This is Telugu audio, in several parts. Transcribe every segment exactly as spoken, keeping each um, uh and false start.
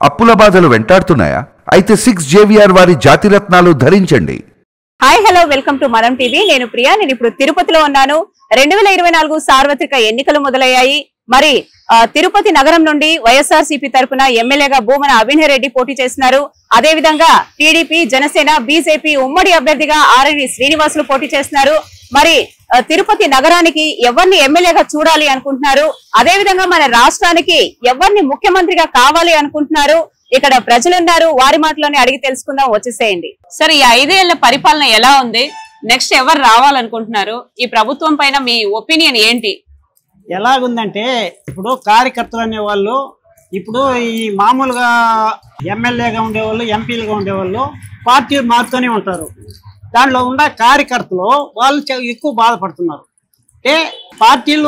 అప్పుల బాధలు వెంటాడుతున్నాయా? అయితే సిక్స్ జేవిఆర్ వారి జాతిరత్నాలు ధరించండి. Hi hello welcome to Manam TV. నేను ప్రియా. నేను ఇప్పుడు తిరుపతిలో ఉన్నాను. రెండు వేల ఇరవై నాలుగు సార్వత్రిక ఎన్నికలు మొదలయ్యాయి. మరి తిరుపతి నగరం నుండి వైఎస్ఆర్ సిపి తరఫున ఎమ్మెల్యేగా భూమన అభినయ్ రెడ్డి పోటీ చేస్తున్నారు. అదే విధంగా టీడీపీ, జనసేన, బీజేపీ ఉమ్మడి అభ్యర్థిగా ఆర్ఎన్ శ్రీనివాసులు పోటీ చేస్తున్నారు. మరి తిరుపతి నగరానికి ఎవరిని ఎమ్మెల్యేగా చూడాలి అనుకుంటున్నారు? అదే విధంగా మన రాష్ట్రానికి ఎవరిని ముఖ్యమంత్రిగా కావాలి అనుకుంటున్నారు? ఇక్కడ ప్రజలున్నారు, వారి మాటలోనే అడిగి తెలుసుకుందాం. వచ్చేసేయండి. సరే, ఈ ఐదేళ్ల పరిపాలన ఎలా ఉంది? నెక్స్ట్ ఎవరు రావాలనుకుంటున్నారు? ఈ ప్రభుత్వం పైన మీ ఒపీనియన్ ఏంటి? ఎలాగుందంటే ఇప్పుడు కార్యకర్తలు అనే వాళ్ళు ఇప్పుడు ఈ మామూలుగా ఎమ్మెల్యేగా ఉండేవాళ్ళు, ఎంపీలుగా ఉండేవాళ్ళు పార్టీలు మారుతూనే ఉంటారు. దాంట్లో ఉన్న కార్యకర్తలు వాళ్ళు ఎక్కువ బాధపడుతున్నారు. అంటే పార్టీలు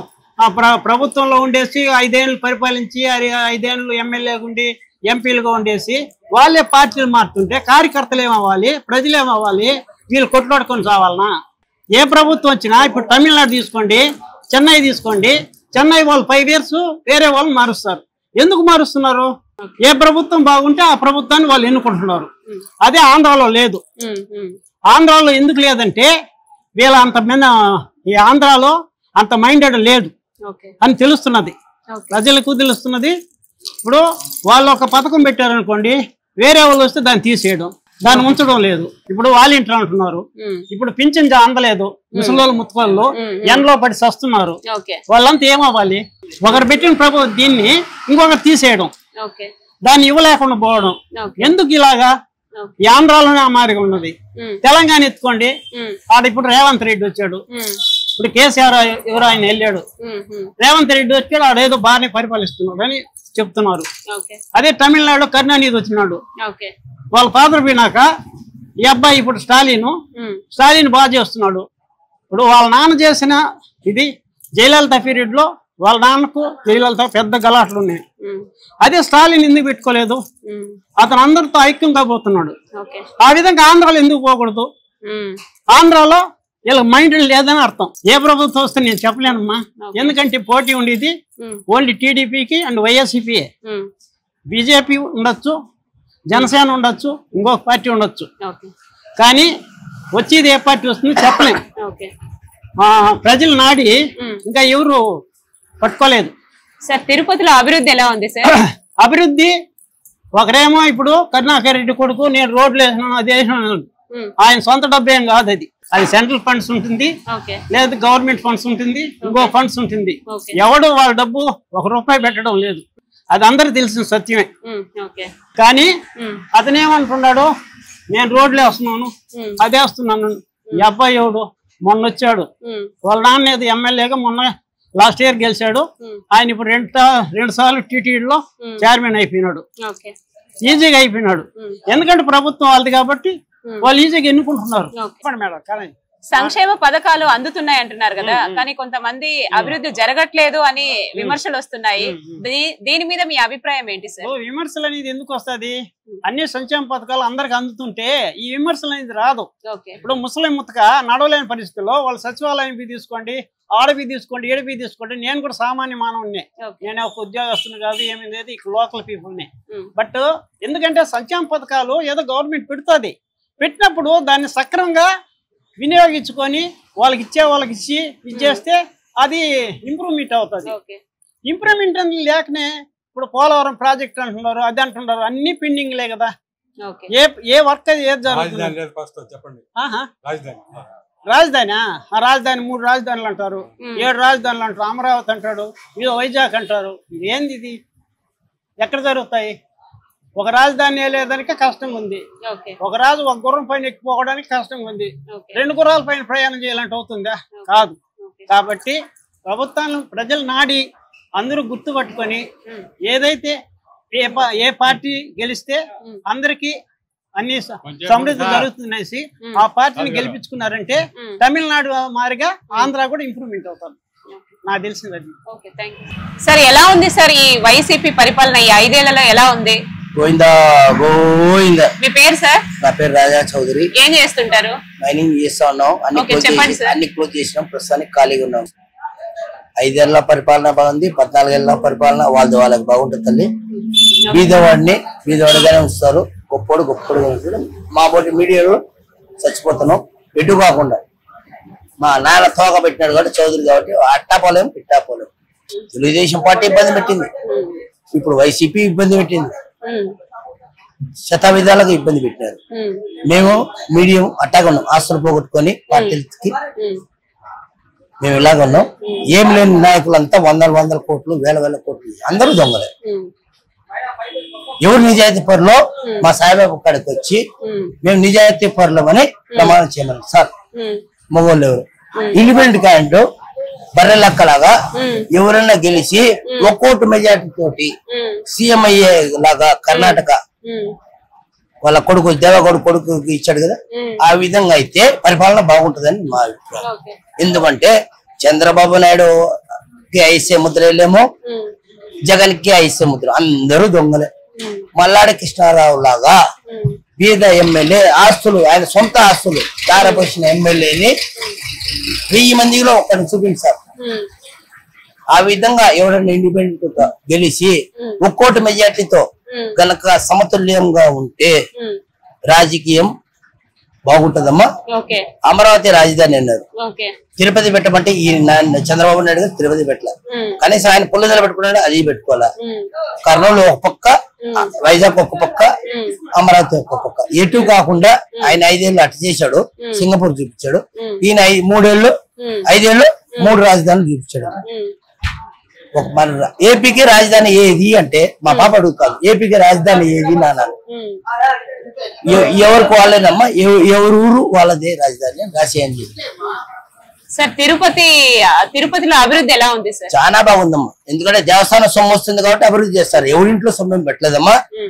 ప్ర ప్రభుత్వంలో ఉండేసి ఐదేళ్ళు పరిపాలించి ఐదేళ్ళు ఎమ్మెల్యేగా ఉండి ఎంపీలుగా ఉండేసి వాళ్ళే పార్టీలు మారుతుంటే కార్యకర్తలు ఏమవ్వాలి, ప్రజలు ఏమవ్వాలి? వీళ్ళు కొట్లాడుకొని చావాలనా? ఏ ప్రభుత్వం వచ్చినా ఇప్పుడు తమిళనాడు తీసుకోండి, చెన్నై తీసుకోండి. చెన్నై వాళ్ళు ఫైవ్ ఇయర్స్ వేరే వాళ్ళు మారుస్తారు. ఎందుకు మారుస్తున్నారు? ఏ ప్రభుత్వం బాగుంటే ఆ ప్రభుత్వాన్ని వాళ్ళు ఎన్నుకుంటున్నారు. అదే ఆంధ్రాలో లేదు. ఆంధ్రాలో ఎందుకు లేదంటే వీళ్ళ అంత మీద ఈ ఆంధ్రాలో అంత మైండెడ్ లేదు అని తెలుస్తున్నది, ప్రజలకు తెలుస్తున్నది. ఇప్పుడు వాళ్ళు ఒక పథకం పెట్టారనుకోండి, వేరే వాళ్ళు వస్తే దాన్ని తీసేయడం, దాన్ని ఉంచడం లేదు. ఇప్పుడు వాలంటీర్ అంటున్నారు, ఇప్పుడు పింఛన్ అందలేదు, ముసలోళ్ళు ముత్తుకోళ్ళు ఎండలో పడి సస్తున్నారు. వాళ్ళంతా ఏమవ్వాలి? ఒకరు పెట్టిన ప్రభు దీన్ని ఇంకొకరు తీసేయడం, దాన్ని ఇవ్వలేకుండా పోవడం. ఎందుకు ఇలాగా? ఈ ఆంధ్రాలోనే ఆ మారిగా ఉన్నది. తెలంగాణ ఎత్తుకోండి, ఆడ ఇప్పుడు రేవంత్ రెడ్డి వచ్చాడు, ఇప్పుడు కేసీఆర్ ఎవరు ఆయన వెళ్ళాడు, రేవంత్ రెడ్డి వచ్చాడు, ఆడేదో బాగానే పరిపాలిస్తున్నాడు అని చెప్తున్నారు. అదే తమిళనాడు కరుణానిధి వచ్చినాడు, వాళ్ళ ఫాదర్ పోయినాక ఈ అబ్బాయి ఇప్పుడు స్టాలిన్ స్టాలిన్ బాగా చేస్తున్నాడు. ఇప్పుడు వాళ్ళ నాన్న చేసిన ఇది జయలలిత పీరియడ్ లో వాళ్ళ నాన్నకు జయలలిత పెద్ద గలాట్లు ఉన్నాయి. అదే స్టాలిన్ ఎందుకు పెట్టుకోలేదు? అతను అందరితో ఐక్యంగా పోతున్నాడు. ఆ విధంగా ఆంధ్రాలో ఎందుకు పోకూడదు? ఆంధ్రాలో వీళ్ళకి మైండ్ లేదని అర్థం. ఏ ప్రభుత్వం వస్తే నేను చెప్పలేనమ్మా, ఎందుకంటే పోటీ ఉండేది ఓన్లీ టీడీపీకి అండ్ వైఎస్సీపీ. బీజేపీ ఉండొచ్చు, జనసేన ఉండొచ్చు, ఇంకొక పార్టీ ఉండొచ్చు, కానీ వచ్చేది ఏ పార్టీ వస్తుంది చెప్పలేము. ప్రజలు నాడి ఇంకా ఎవరు పట్టుకోలేదు. సార్, తిరుపతిలో అభివృద్ధి ఎలా ఉంది సార్? అభివృద్ధి ఒకరేమో ఇప్పుడు కరుణాకర్ రెడ్డి కొడుకు నేను రోడ్లు వేసినాను, అది వేసినాను, ఆయన సొంత డబ్బు ఏం కాదు. అది అది సెంట్రల్ ఫండ్స్ ఉంటుంది, లేదా గవర్నమెంట్ ఫండ్స్ ఉంటుంది, ఇంకో ఫండ్స్ ఉంటుంది. ఎవడు వాళ్ళ డబ్బు ఒక రూపాయి పెట్టడం లేదు, అది అందరికి తెలిసిన సత్యమే. కానీ అతనేమంటున్నాడు, నేను రోడ్లు వేస్తున్నాను, అది వేస్తున్నాను. ఈ అబ్బాయి ఎవడు మొన్న వచ్చాడు, వాళ్ళ నాన్న ఏదో ఎమ్మెల్యేగా మొన్న లాస్ట్ ఇయర్ గెలిచాడు. ఆయన ఇప్పుడు రెండు రెండు సార్లు టీటీడీలో చైర్మన్ అయిపోయినాడు. ఈజీగా అయిపోయినాడు, ఎందుకంటే ప్రభుత్వం వాళ్ళది కాబట్టి వాళ్ళు ఈజీగా ఎన్నుకుంటున్నారు. మేడం, సంక్షేమ పథకాలు అందుతున్నాయి అంటున్నారు కదా, కానీ కొంతమంది అభివృద్ధి జరగట్లేదు అని విమర్శలు వస్తున్నాయి. దీని మీద మీ అభిప్రాయం ఏంటి సార్? విమర్శలు అనేది ఎందుకు వస్తుంది? అన్ని సంక్షేమ పథకాలు అందరికి అందుతుంటే ఈ విమర్శలు అనేది రాదు. ఇప్పుడు ముసలిం ముతక నడవలేని పరిస్థితుల్లో వాళ్ళు సచివాలయం బి తీసుకోండి, ఆడబి తీసుకోండి, ఏడబి తీసుకోండి. నేను కూడా సామాన్య మానవుడినే, నేను ఒక ఉద్యోగస్తుని కాదు, ఏమి లేదు, ఇక్కడ లోకల్ పీపుల్ని. బట్ ఎందుకంటే సంక్షేమ పథకాలు ఏదో గవర్నమెంట్ పెడుతుంది, పెట్టినప్పుడు దాన్ని సక్రమంగా వినియోగించుకొని వాళ్ళకి ఇచ్చే వాళ్ళకి ఇచ్చి ఇచ్చేస్తే అది ఇంప్రూవ్మెంట్ అవుతుంది. ఇంప్రూవ్మెంట్ అనేది లేకనే ఇప్పుడు పోలవరం ప్రాజెక్ట్ అంటున్నారు, అది అంటున్నారు, అన్ని పెండింగ్లే కదా. ఏ ఏ వర్క్ అది ఏది జరుగుతుంది? రాజధాని ఆ రాజధాని మూడు రాజధానులు అంటారు, ఏడు రాజధానులు అంటారు, అమరావతి అంటాడు, ఇది వైజాగ్ అంటారు. ఏంది ఇది? ఎక్కడ జరుగుతాయి? ఒక రాజధాని వెళ్ళేదానికి కష్టంగా ఉంది, ఒక రాజు ఒక గుర్రం పైన ఎక్కిపోవడానికి కష్టంగా ఉంది, రెండు గుర్రాల పైన ప్రయాణం చేయాలంటే అవుతుందా? కాదు. కాబట్టి ప్రభుత్వాలను ప్రజలు నాడి అందరూ గుర్తుపట్టుకొని ఏదైతే ఏ ఏ పార్టీ గెలిస్తే అందరికి అన్ని సమృద్ధి జరుగుతుందనేసి ఆ పార్టీని గెలిపించుకున్నారంటే తమిళనాడు మారిగా ఆంధ్ర కూడా ఇంప్రూవ్మెంట్ అవుతుంది, నాకు తెలిసింది అది. సార్, ఎలా ఉంది సార్ ఈ వైసీపీ పరిపాలన ఈ ఐదేళ్లలో ఎలా ఉంది? గోవిందా గోవిందా. మీ పేరు సార్? నా పేరు రాజా చౌదరి. ఏం చేస్తుంటారు? మైనింగ్ చేస్తా ఉన్నాం, అన్ని అన్ని క్లోజ్ చేసినాం, ప్రస్తుతానికి ఖాళీగా ఉన్నాం. ఐదేళ్ల పరిపాలన బాగుంది, పద్నాలుగేళ్ల పరిపాలన వాళ్ళది వాళ్ళకి బాగుంటుంది తల్లి. బీదవాడిని బీదవాడిగానే ఉంచుతారు, గొప్పోడు గొప్పోడుగా ఉంచుతారు. మా బోటి మీడియాలో చచ్చిపోతున్నాం ఎటు కాకుండా. మా నాన్న తోక పెట్టినాడు కాబట్టి చౌదరి కాబట్టి అట్టాపోలేం పిట్టాపోలేం. తెలుగుదేశం పార్టీ ఇబ్బంది పెట్టింది, ఇప్పుడు వైసీపీ ఇబ్బంది పెట్టింది, శత విధాలుగా ఇబ్బంది పెట్టారు. మేము మీడియం అట్టాగా ఉన్నాం, ఆస్తులు పోగొట్టుకొని పార్టీలకి మేము ఇలాగ ఉన్నాం. ఏం లేని నాయకులంతా వందల వందల కోట్లు వేల వేల కోట్లు అందరూ దొంగలే. ఎవరు నిజాయితీ పరులో మా సాయిబాబు కాడికి వచ్చి మేము నిజాయితీ పరులమని ప్రమాణం చేయమని సార్. మగవాళ్ళు ఎవరు ఇండిపెండెంట్ క్యాండిడేట్ బర్రె లెక్కలాగా ఎవరైనా గెలిచి ఒక్కోటి మెజార్టీ తోటి సీఎం అయ్యే లాగా కర్ణాటక వాళ్ళ కొడుకు దేవగౌడ కొడుకు ఇచ్చాడు కదా, ఆ విధంగా అయితే పరిపాలన బాగుంటుందని మా అభిప్రాయం. ఎందుకంటే చంద్రబాబు నాయుడు కి ఐసే ముద్ర వెళ్ళేమో, జగన్ కి ఐసే ముద్ర, అందరూ దొంగలే. మల్లాడి కృష్ణారావు లాగా బీద ఎమ్మెల్యే ఆస్తులు ఆయన సొంత ఆస్తులు దారపోసిన ఎమ్మెల్యేని వెయ్యి మందిలో ఒకరిని చూపించారు. ఆ విధంగా ఎవరైనా ఇండిపెండెంట్ గా గెలిచి ఒక్కోటి మెజార్టీతో గనక సమతుల్యంగా ఉంటే రాజకీయం బాగుంటదమ్మా. అమరావతి రాజధాని అన్నారు, తిరుపతి పెట్టమంటే ఈ చంద్రబాబు నాయుడు గారు తిరుపతి పెట్టలేదు, కనీసం ఆయన పుల్లదల పెట్టుకున్నాడు, అది పెట్టుకోవాలా. కర్నూలు ఒక పక్క, వైజాగ్ ఒక పక్క, అమరావతి ఒక పక్క, ఎటు కాకుండా ఆయన ఐదేళ్లు అటు చేశాడు, సింగపూర్ చూపించాడు. ఈయన మూడేళ్లు ఐదేళ్లు మూడు రాజధానులు చూపించాడు. ఒక మన ఏపీకి రాజధాని ఏది అంటే మా పాప అడుగుతాను, ఏపీకి రాజధాని ఏది నాన్న? ఎవరికి వాళ్ళేనమ్మా, ఎవరు ఊరు వాళ్ళదే రాజధాని రాసేయండి. సార్ తిరుపతి తిరుపతిలో అభివృద్ధి ఎలా ఉంది సార్? చాలా బాగుందమ్మా, ఎందుకంటే దేవస్థానం సొమ్ము వస్తుంది కాబట్టి అభివృద్ధి చేస్తారు. ఎవరింట్లో సొమ్ము పెట్టలేదమ్మా.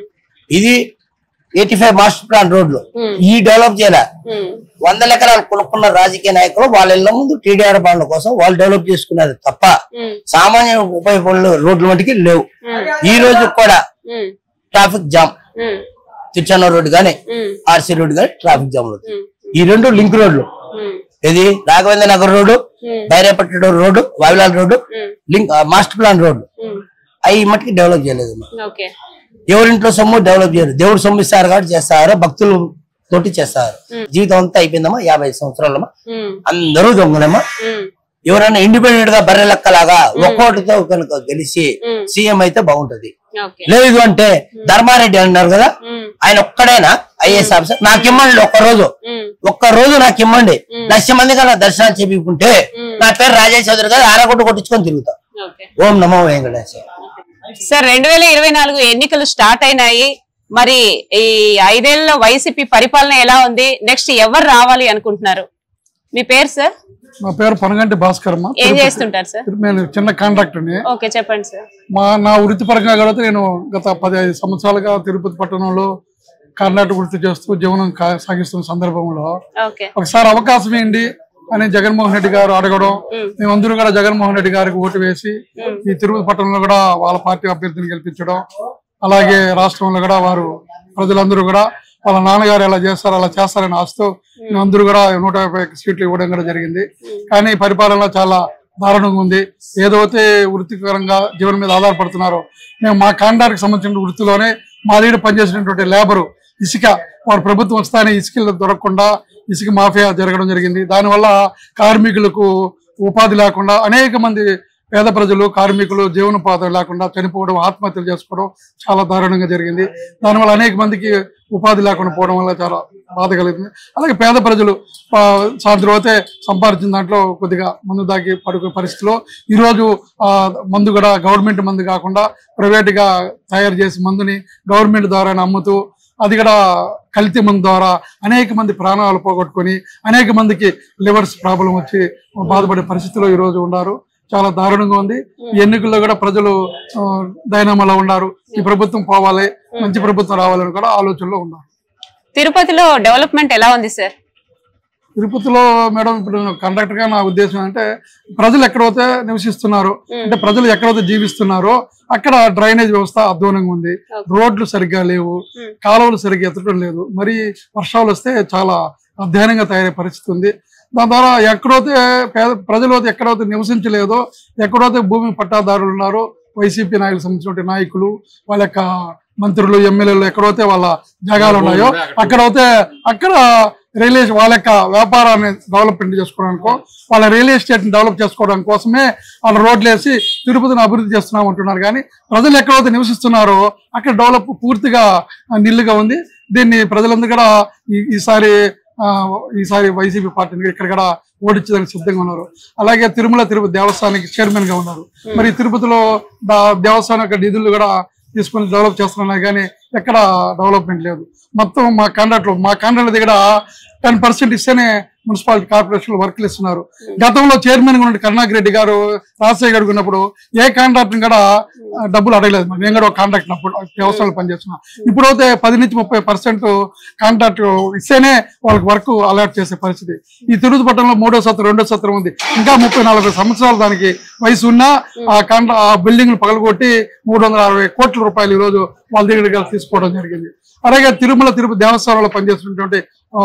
ఇది ఎయిటీ ఫైవ్ మాస్టర్ ప్లాన్ రోడ్లు ఈ డెవలప్ చేయాల. వందల ఎకరాలు కొనుక్కున్న రాజకీయ నాయకులు వాళ్ళ ఇళ్ల ముందు టీడీఆర్ బాండ్ల కోసం వాళ్ళు డెవలప్ చేసుకున్నారు తప్ప సామాన్య ఉపయోగపడే రోడ్ల మటుకి లేవు. ఈ రోజు కూడా ట్రాఫిక్ జామ్, తిరుచానూరు రోడ్డు గానీ ఆర్సీ రోడ్డు గానీ ట్రాఫిక్ జామ్ అవుతుంది. ఈ రెండు లింక్ రోడ్లు, ఇది Raghavendra Nagar road, Bairepattu road, Vavilal road, link master plan road, అవి మటుకి డెవలప్ చేయలేదు. ఎవరింట్లో సొమ్ము డెవలప్ చేయరు, దేవుడు సొమ్ము ఇస్తారు కాబట్టి చేస్తారు, భక్తులు తోటి చేస్తారు. జీవితం అంతా అయిపోయిందమ్మా, యాభై సంవత్సరాలమ్మా, అందరూ దొంగలమ్మా. ఎవరైనా ఇండిపెండెంట్ గా బర్రె లెక్కలాగా ఒక్కోటితో కనుక గెలిచి సీఎం అయితే బాగుంటది. లేదు అంటే ధర్మారెడ్డి అన్నారు కదా, ఆయన ఒక్కడైనా ఐఏఎస్ ఆఫీసర్ నాకు ఇమ్మండి, ఒక్క రోజు ఒక్క రోజు నాకు ఇమ్మండి, లక్ష మంది కన్నా దర్శనాలు చేపించుకుంటే నా పేరు రాజేష్ చౌదరి గారు ఆరగొట్టు కొట్టించుకొని తిరుగుతా. ఓం నమో వెంకటేశ్వర. సార్ రెండు వేల ఇరవై నాలుగు ఎన్నికలు స్టార్ట్ అయినాయి, మరి ఈ ఐదేళ్లలో వైసీపీ పరిపాలన ఎలా ఉంది? నెక్స్ట్ ఎవరు రావాలి అనుకుంటున్నారు? మీ పేరు సార్? నా పేరు పనగంటి భాస్కర్. ఏం చేస్తుంటారు సార్? నేను చిన్న కాంట్రాక్టర్ని. ఓకే, చెప్పండి సార్. మా నా వృత్తిపరంగా కూడా నేను గత పదిహేను సంవత్సరాలుగా తిరుపతి పట్టణంలో కర్ణాటక వృత్తి చేస్తూ జీవనం సాగిస్తున్న సందర్భంలో ఒకసారి అవకాశం ఏంటి అని జగన్మోహన్ రెడ్డి గారు అడగడం, మేమందరూ కూడా జగన్మోహన్ రెడ్డి గారికి ఓటు వేసి ఈ తిరుపతి పట్టణంలో కూడా వాళ్ళ పార్టీ అభ్యర్థిని గెలిపించడం, అలాగే రాష్ట్రంలో కూడా వారు ప్రజలందరూ కూడా వాళ్ళ నాన్నగారు ఎలా చేస్తారు అలా చేస్తారని ఆశతో మేమందరూ కూడా నూట యాభై సీట్లు ఇవ్వడం కూడా జరిగింది. కానీ పరిపాలన చాలా దారుణంగా ఉంది. ఏదైతే వృత్తిపరంగా జీవనం మీద ఆధారపడుతున్నారో మేము మా కాంట్రాక్ట్కి సంబంధించిన వృత్తిలోనే మా దగ్గర పనిచేసినటువంటి లేబరు ఇసుక వారు ప్రభుత్వం వస్తానే ఇసుకలు దొరకకుండా ఇసుక మాఫియా జరగడం జరిగింది. దానివల్ల కార్మికులకు ఉపాధి లేకుండా అనేక మంది పేద ప్రజలు కార్మికులు జీవనోపాధి లేకుండా చనిపోవడం, ఆత్మహత్యలు చేసుకోవడం చాలా దారుణంగా జరిగింది. దానివల్ల అనేక మందికి ఉపాధి లేకుండా పోవడం వల్ల చాలా బాధ కలిగింది. అలాగే పేద ప్రజలు సాయంత్రం అయితే సంపాదించిన దాంట్లో కొద్దిగా మందు దాగి పడుకునే పరిస్థితిలో ఈరోజు ఆ మందు కూడా గవర్నమెంట్ మందు కాకుండా ప్రైవేట్గా తయారు చేసి మందుని గవర్నమెంట్ ద్వారా అమ్ముతూ అది కూడా కల్తీ మందు ద్వారా అనేక మంది ప్రాణాలు పోగొట్టుకొని అనేక మందికి లివర్స్ ప్రాబ్లం వచ్చి బాధపడే పరిస్థితిలో ఈరోజు ఉన్నారు. చాలా దారుణంగా ఉంది. ఈ ఎన్నికల్లో కూడా ప్రజలు డైనామాలో ఉన్నారు. ఈ ప్రభుత్వం పోవాలి, మంచి ప్రభుత్వం రావాలని కూడా ఆలోచనలో ఉన్నారు. తిరుపతిలో డెవలప్మెంట్ ఎలా ఉంది సార్? తిరుపతిలో మేడం ఇప్పుడు కండక్టర్ గా నా ఉద్దేశం అంటే ప్రజలు ఎక్కడైతే నివసిస్తున్నారో అంటే ప్రజలు ఎక్కడైతే జీవిస్తున్నారో అక్కడ డ్రైనేజ్ వ్యవస్థ అధ్వానంగా ఉంది, రోడ్లు సరిగ్గా లేవు, కాలువలు సరిగ్గా ఎత్తడం లేదు. మరి వర్షాలు వస్తే చాలా అధ్వానంగా తయారయ్యే పరిస్థితి ఉంది. దాని ద్వారా ఎక్కడైతే పేద ప్రజలు ఎక్కడైతే నివసించలేదో, ఎక్కడైతే భూమి పట్టాదారులు ఉన్నారో వైసీపీ నాయకులకు సంబంధించిన నాయకులు వాళ్ళ యొక్క మంత్రులు ఎమ్మెల్యేలు ఎక్కడైతే వాళ్ళ జాగాలు ఉన్నాయో అక్కడైతే అక్కడ రియల్ ఎస్టేట్ వాళ్ళ యొక్క వ్యాపారాన్ని డెవలప్మెంట్ చేసుకోవడానికో వాళ్ళ రియల్ ఎస్టేట్ ని డెవలప్ చేసుకోవడం కోసమే వాళ్ళ రోడ్లు వేసి తిరుపతిని అభివృద్ధి చేస్తున్నాం అంటున్నారు. కానీ ప్రజలు ఎక్కడైతే నివసిస్తున్నారో అక్కడ డెవలప్ పూర్తిగా నిల్లుగా ఉంది. దీన్ని ప్రజలందరూ కూడా ఈసారి ఈసారి వైసీపీ పార్టీని ఇక్కడ కూడా ఓడించడానికి సిద్ధంగా ఉన్నారు. అలాగే తిరుమల తిరుపతి దేవస్థానానికి చైర్మన్ గా ఉన్నారు. మరి తిరుపతిలో దేవస్థానం యొక్క నిధులు కూడా తీసుకొని డెవలప్ చేస్తున్నారు కానీ ఎక్కడ డెవలప్మెంట్ లేదు. మొత్తం మా కాంట్రాక్ట్ లో మా కాంట్రాక్ట్ దగ్గర టెన్ పర్సెంట్ ఇస్తేనే మున్సిపాలిటీ కార్పొరేషన్ వర్క్లు ఇస్తున్నారు. గతంలో చైర్మన్ గా ఉన్న కరుణాకర్ రెడ్డి గారు రాజశేఖర్ గారు ఉన్నప్పుడు ఏ కాంట్రాక్ట్ కూడా డబ్బులు అడగలేదు. మేము కూడా ఒక కాంట్రాక్ట్ అప్పుడు వ్యవస్థలు పనిచేస్తున్నాం. ఇప్పుడైతే పది నుంచి ముప్పై పర్సెంట్ కాంట్రాక్ట్ ఇస్తేనే వాళ్ళకి వర్క్ అలర్ట్ చేసే పరిస్థితి. ఈ తిరుపతి పట్టణంలో మూడో సత్రం రెండో సత్రం ఉంది. ఇంకా ముప్పై నలభై సంవత్సరాలు దానికి వయసు ఉన్నా ఆ కాంట్రా ఆ బిల్డింగ్లు పగలగొట్టి మూడు వందల అరవై కోట్ల రూపాయలు ఈ రోజు వాళ్ళ దగ్గర తీసుకోవడం జరిగింది. అలాగే తిరుమల తిరుపతి దేవస్థానంలో పనిచేస్తున్నటువంటి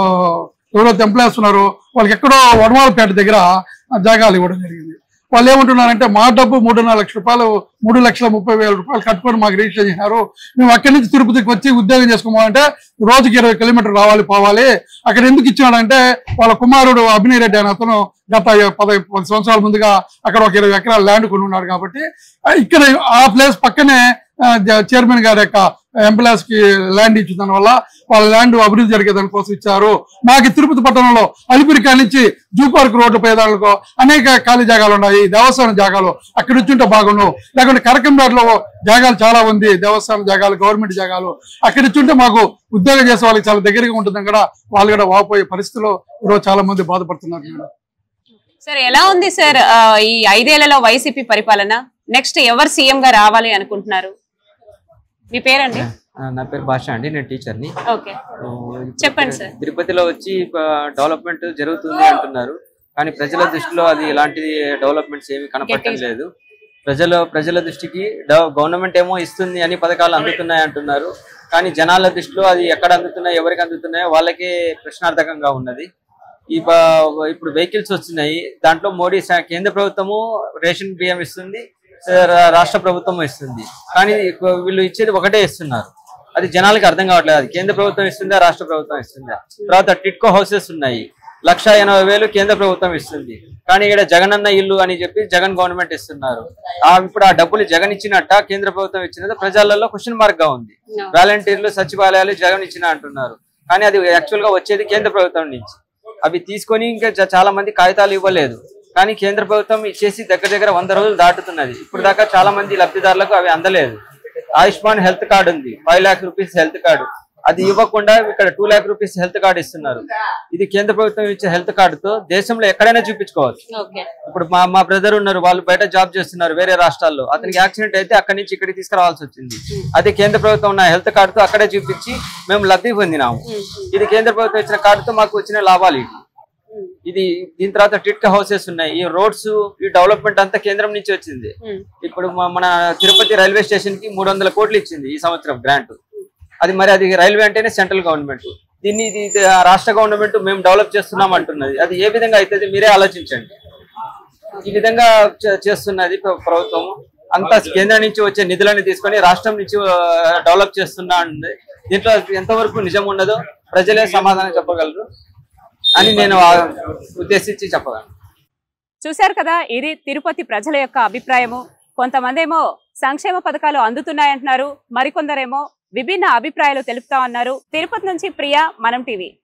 ఎవరైతే ఎంప్లాయీస్ ఉన్నారో వాళ్ళకి ఎక్కడో వడమాలపేట దగ్గర జాగాలు ఇవ్వడం జరిగింది. వాళ్ళు ఏమంటున్నారంటే మా డబ్బు మూడున్నర లక్షల రూపాయలు మూడు లక్షల ముప్పై వేల రూపాయలు కట్టుకొని మాకు రిజిస్టర్ చేసినారు. మేము అక్కడి నుంచి తిరుపతికి వచ్చి ఉద్యోగం చేసుకోవాలంటే రోజుకి ఇరవై కిలోమీటర్లు రావాలి పోవాలి. అక్కడ ఎందుకు ఇచ్చినాడంటే వాళ్ళ కుమారుడు అభినయ్ రెడ్డి అనే అతను గత పది పది సంవత్సరాల ముందుగా అక్కడ ఒక ఇరవై ఎకరాల ల్యాండ్ కొని ఉన్నాడు. కాబట్టి ఇక్కడ ఆ ప్లేస్ పక్కనే చైర్మన్ గారి యొక్క ఎంప్లాయీస్ కి ల్యాండ్ ఇచ్చిన దాని వల్ల వాళ్ళ ల్యాండ్ అభివృద్ధి జరిగే దానికోసం ఇచ్చారు. మాకు తిరుపతి పట్టణంలో అలిపిరి కాడి నుంచి జూ పార్క్ రోడ్డు పేదాలకు అనేక ఖాళీ జాగాలు ఉన్నాయి. దేవస్థానం జాగాలు అక్కడ ఇచ్చుంటే బాగుండు. లేకుంటే కరకంపేటలో జాగాలు చాలా ఉంది, దేవస్థానం జాగాలు గవర్నమెంట్ జాగాలు అక్కడ ఇచ్చుంటే మాకు ఉద్యోగం చేసే వాళ్ళకి చాలా దగ్గరగా ఉంటుందని కూడా వాళ్ళు కూడా వాపోయే పరిస్థితిలో ఈరోజు చాలా మంది బాధపడుతున్నారు. సార్ ఎలా ఉంది సార్ ఈ ఐదేళ్లలో వైసీపీ పరిపాలన? నెక్స్ట్ ఎవరు సీఎం గా రావాలి అనుకుంటున్నారు? మీ పేరండి? నా పేరు భాష అండి, నేను టీచర్ని. ఓకే, చెప్పండి సార్. తిరుపతిలో వచ్చి డెవలప్మెంట్ జరుగుతుంది అంటున్నారు, కానీ ప్రజల దృష్టిలో అది ఎలాంటి డెవలప్మెంట్స్ ఏమి కనపడటం లేదు. ప్రజల ప్రజల దృష్టికి గవర్నమెంట్ ఏమో ఇస్తుంది అని పథకాలు అందుతున్నాయి అంటున్నారు, కానీ జనాల దృష్టిలో అది ఎక్కడ అందుతున్నాయి ఎవరికి అందుతున్నాయో వాళ్ళకే ప్రశ్నార్థకంగా ఉన్నది. ఈ ఇప్పుడు వెహికల్స్ వస్తున్నాయి, దాంట్లో మోడీ కేంద్ర ప్రభుత్వము రేషన్ బియ్యం ఇస్తుంది, రాష్ట్ర ప్రభుత్వం ఇస్తుంది, కానీ వీళ్ళు ఇచ్చేది ఒకటే ఇస్తున్నారు. అది జనాలకి అర్థం కావట్లేదు. అది కేంద్ర ప్రభుత్వం ఇస్తుందా రాష్ట్ర ప్రభుత్వం ఇస్తుందా? తర్వాత టిట్కో హౌసెస్ ఉన్నాయి, లక్ష ఎనభై వేలు కేంద్ర ప్రభుత్వం ఇస్తుంది, కానీ ఇక్కడ జగనన్న ఇల్లు అని చెప్పి జగన్ గవర్నమెంట్ ఇస్తున్నారు. ఆ ఇప్పుడు ఆ డబ్బులు జగన్ ఇచ్చినట్ట కేంద్ర ప్రభుత్వం ఇచ్చినది ప్రజలలో క్వశ్చన్ మార్క్ గా ఉంది. వాలంటీర్లు సచివాలయాలు జగన్ ఇచ్చిన అంటున్నారు, కానీ అది యాక్చువల్ గా వచ్చేది కేంద్ర ప్రభుత్వం నుంచి. అవి తీసుకొని ఇంకా చాలా మంది కాగితాలు ఇవ్వలేదు, కానీ కేంద్ర ప్రభుత్వం ఇచ్చేసి దగ్గర దగ్గర వంద రోజులు దాటుతున్నది. ఇప్పుడు దాకా చాలా మంది లబ్ధిదారులకు అవి అందలేదు. ఆయుష్మాన్ హెల్త్ కార్డు ఉంది, five lakh rupees health card, అది ఇవ్వకుండా ఇక్కడ two lakh rupees health card ఇస్తున్నారు. ఇది కేంద్ర ప్రభుత్వం ఇచ్చే హెల్త్ కార్డుతో దేశంలో ఎక్కడైనా చూపించుకోవచ్చు. ఇప్పుడు మా మా బ్రదర్ ఉన్నారు, వాళ్ళు బయట జాబ్ చేస్తున్నారు వేరే రాష్ట్రాల్లో, అతనికి యాక్సిడెంట్ అయితే అక్కడి నుంచి ఇక్కడికి తీసుకురావాల్సి వచ్చింది. అదే కేంద్ర ప్రభుత్వం ఉన్న హెల్త్ కార్డుతో అక్కడే చూపించి మేము లబ్ధి పొందినాము. ఇది కేంద్ర ప్రభుత్వం ఇచ్చిన కార్డుతో మాకు వచ్చిన లాభాలు ఇది. ఇది దీని తర్వాత టిట్కా హౌసెస్ ఉన్నాయి, ఈ రోడ్స్ ఈ డెవలప్మెంట్ అంతా కేంద్రం నుంచి వచ్చింది. ఇప్పుడు మన తిరుపతి రైల్వే స్టేషన్ కి మూడు వందల కోట్లు ఇచ్చింది ఈ సంవత్సరం గ్రాంట్. అది మరి అది రైల్వే అంటేనే సెంట్రల్ గవర్నమెంట్, దీన్ని ఇది రాష్ట్ర గవర్నమెంట్ మేము డెవలప్ చేస్తున్నాం అంటున్నది. అది ఏ విధంగా అవుతుంది మీరే ఆలోచించండి. ఈ విధంగా చేస్తున్నది ప్రభుత్వం. అంతా కేంద్రం నుంచి వచ్చే నిధులను తీసుకొని రాష్ట్రం నుంచి డెవలప్ చేస్తున్నా అండి. దీంట్లో ఎంతవరకు నిజం ఉన్నదో ప్రజలే సమాధానం చెప్పగలరు అని నేను ఉద్దేశించి చెప్పగలను. చూశారు కదా, ఇది తిరుపతి ప్రజల యొక్క అభిప్రాయము. కొంతమంది ఏమో సంక్షేమ పథకాలు అందుతున్నాయంటున్నారు, మరికొందరేమో విభిన్న అభిప్రాయాలు తెలుపుతా ఉన్నారు. తిరుపతి నుంచి ప్రియా, మనం టీవీ.